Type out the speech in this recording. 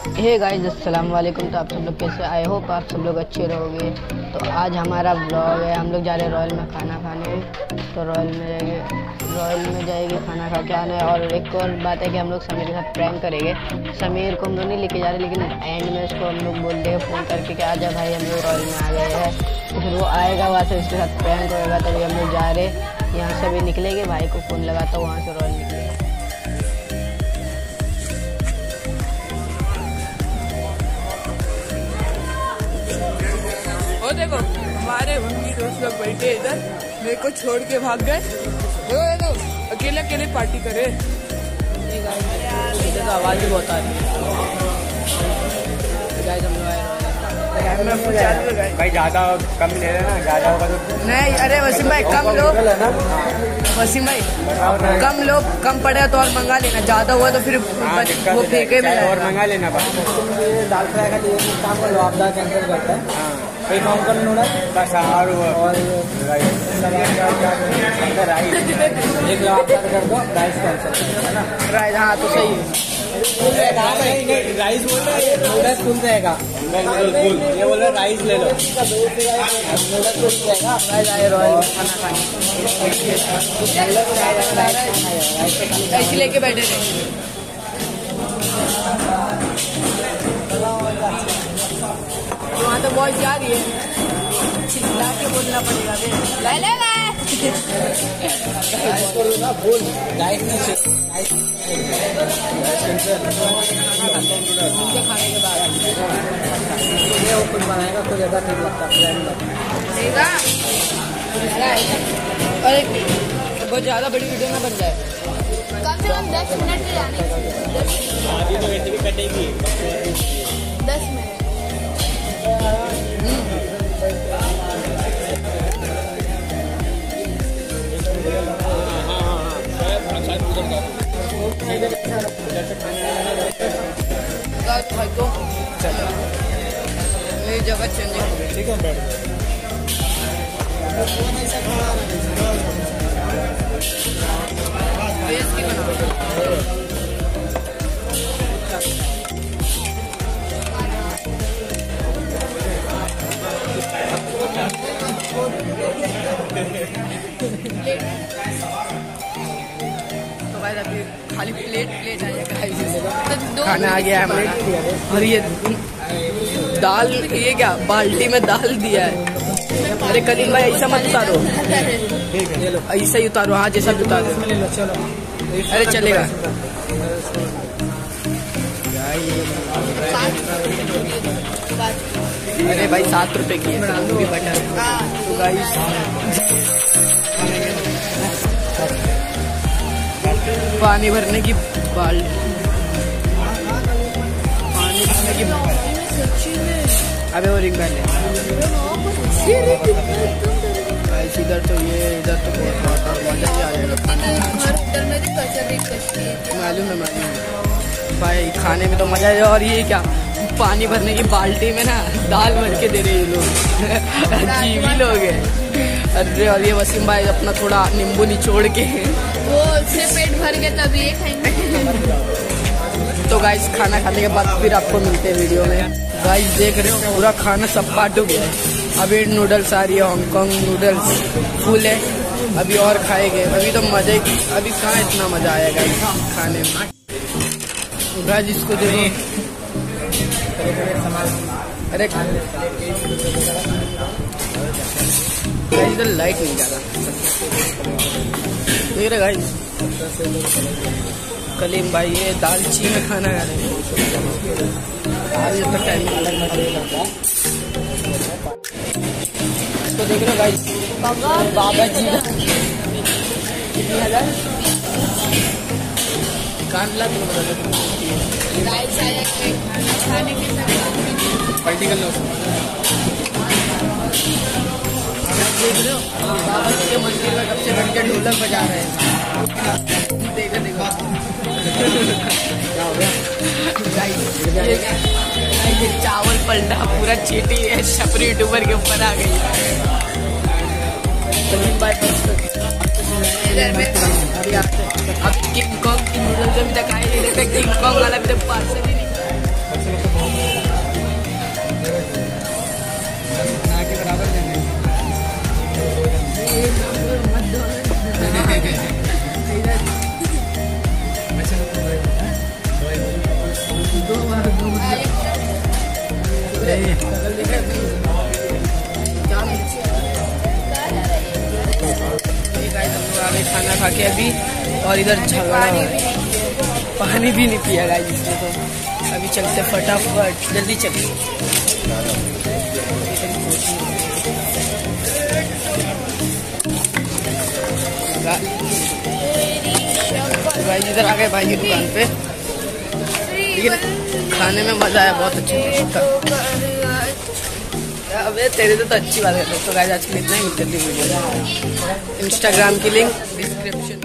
Hey guys अस्सलाम वालेकुम। तो आप सब लोग कैसे? आई होप आप सब लोग अच्छे रहोगे। तो आज हमारा ब्लॉग है, हम लोग जा रहे हैं रॉयल में खाना खाने। तो रॉयल में जाएंगे खाना खा के आना है। और एक और बात है कि हम लोग समीर के साथ प्रैंक करेंगे। समीर को हम लोग नहीं लेके जा रहे, लेकिन एंड में उसको हम लोग बोल देंगे फ़ोन करके कि आजा भाई हम लोग रॉयल में आ गए हैं। तो फिर वो आएगा, वहाँ से उसके साथ प्रैंक होएगा। तभी हम लोग जा रहे, यहाँ से भी निकलेंगे, भाई को फ़ोन लगाता हूँ, वहाँ से रॉयल निकलेंगे। और देखो हमारे मम्मी दोस्त लोग बैठे इधर, मेरे को छोड़ के भाग गए। देखो अकेले अकेले पार्टी करे। तो आवाज़ भी बहुत आ रही है। भाई ज़्यादा कम ले लेना, ज़्यादा होगा तो नहीं। अरे वसीम भाई कम लो, वसीम भाई कम लो, कम पड़े तो और मंगा लेना, ज्यादा हुआ तो फिर वो फेंके में और मंगा लेना। बस दाल फ्राई का काम कर लो, आप दाल कैंसिल करते हैं। कोई काम कर लो बस। और राइस एक लो, आप कर दो राइस कैंसिल है ना। राइस हाँ तो सही है। राइस बोल रहे नूडल्स खुल जाएगा। ये बोल रहे राइस ले लो, नूडल्स खुल जाएगा। ऐसे लेके बैठे थे। वहाँ तो बहुत जा रही है, चिल्ला के बोलना पड़ेगा। ले खाने के बाद खुद बनाएगा, खुद ज़्यादा ठीक लगता है। अरे बहुत ज़्यादा बड़ी वीडियो ना बन जाए। कम से कम 10 मिनट के जाने, 10 मिनट। तो मेरी जगह चेंज हो गई। ठीक है, बैठ तो भाई अभी खाली प्लेट आएगा, खाना आ गया है हमारा। और ये दाल, ये क्या बाल्टी में दाल दिया है। अरे कलीम भाई ऐसा मत उतारो, ऐसा ही उतारो। हाँ जैसा भी उतारो। अरे चलेगा। अरे भाई 7 रुपए की है तंदूरी बटर। तो गाइस पानी भरने की बाल्टी, पानी भरने की। अबे वो रिंग बैल है। इधर तो ये, इधर तो बहुत मजा ही आ जाएगा खाने में। मालूम है भाई, खाने में तो मजा है। और ये क्या पानी भरने की बाल्टी में ना दाल भर के दे रहे ये लोग। अजीब ही लोग हैं। अरे और ये वसीम भाई अपना थोड़ा नींबू निचोड़ के वो उससे पेट भर के तभी ये खाएंगे। तो गाइस खाना खाने के बाद फिर आपको मिलते हैं वीडियो में। गाइस देख रहे हो पूरा खाना सब पाट हो गया है। अभी नूडल्स आ रही है, हांगकांग नूडल्स फुल है। अभी और खाएंगे। अभी तो मजा ही, अभी कहाँ इतना मजा आएगा खाने में। गाइस इसको देखो। अरे इधर लाइट नहीं जा रहा, देख रहे गाइस। कलीम भाई ये दालचीनी में खाना खा रहे हैं। आज तक टाइम तो देख रहे हो गाइस, बाबा जी कितनी हजार कान ला खाने के पलटी कर लो। देख रहे हो बाबा जी के मंदिर में कब से बढ़ के ढोलक बजा रहे हैं। देखो देखो क्या हो गया। ये चावल पलटा पूरा चीटी है, छपरी यूट्यूबर के ऊपर आ गई। अब किंग कॉन्ग की नूडल्स अभी तक आए नहीं, किंग कॉन्ग वाला भी तो पार्सल ही नहीं। आगे खाना खा के अभी और इधर झगड़ा पानी भी नहीं पिया गाइस इसने तो अभी चलते फटाफट जल्दी चलिए। गाइस इधर आ गए भाई की दुकान पे, लेकिन खाने में मजा आया, बहुत अच्छा था। अबे तेरे तो अच्छी बात है। तो गाइस आज के लिए इतना ही, मिलते हैं वीडियो। इंस्टाग्राम की लिंक डिस्क्रिप्शन